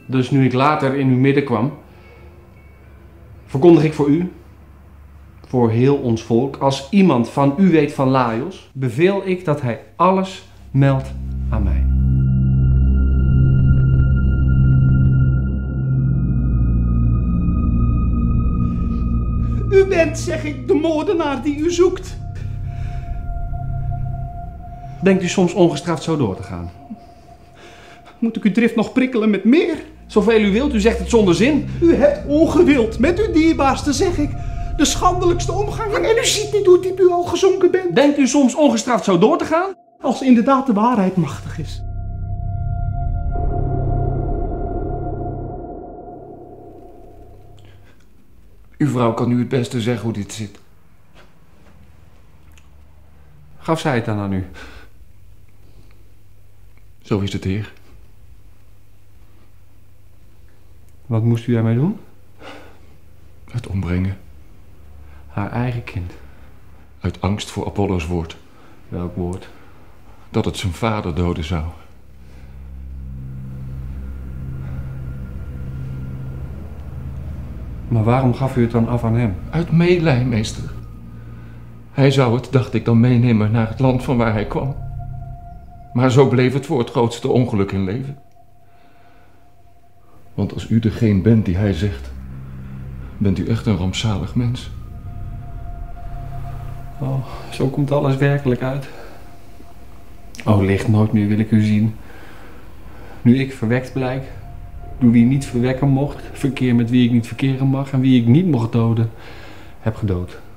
Dus nu ik later in uw midden kwam, verkondig ik voor u, voor heel ons volk, als iemand van u weet van Laios, beveel ik dat hij alles meldt aan mij. U bent, zeg ik, de moordenaar die u zoekt. Denkt u soms ongestraft zo door te gaan? Moet ik uw drift nog prikkelen met meer? Zoveel u wilt, u zegt het zonder zin. U hebt ongewild met uw dierbaarste, zeg ik, de schandelijkste omgang. En u ziet niet hoe diep u al gezonken bent. Denkt u soms ongestraft zo door te gaan? Als inderdaad de waarheid machtig is. Uw vrouw kan u het beste zeggen hoe dit zit. Gaf zij het dan aan u? Zo is het, heer. Wat moest u daarmee doen? Het ombrengen. Haar eigen kind. Uit angst voor Apollo's woord. Welk woord? Dat het zijn vader doden zou. Maar waarom gaf u het dan af aan hem? Uit meelij, meester. Hij zou het, dacht ik, dan meenemen naar het land van waar hij kwam. Maar zo bleef het voor het grootste ongeluk in leven. Want als u degene bent die hij zegt, bent u echt een rampzalig mens. Oh, zo komt alles werkelijk uit. Oh, licht nooit meer wil ik u zien. Nu ik verwekt blijk, door wie niet verwekken mocht, verkeer met wie ik niet verkeren mag en wie ik niet mocht doden, heb gedood.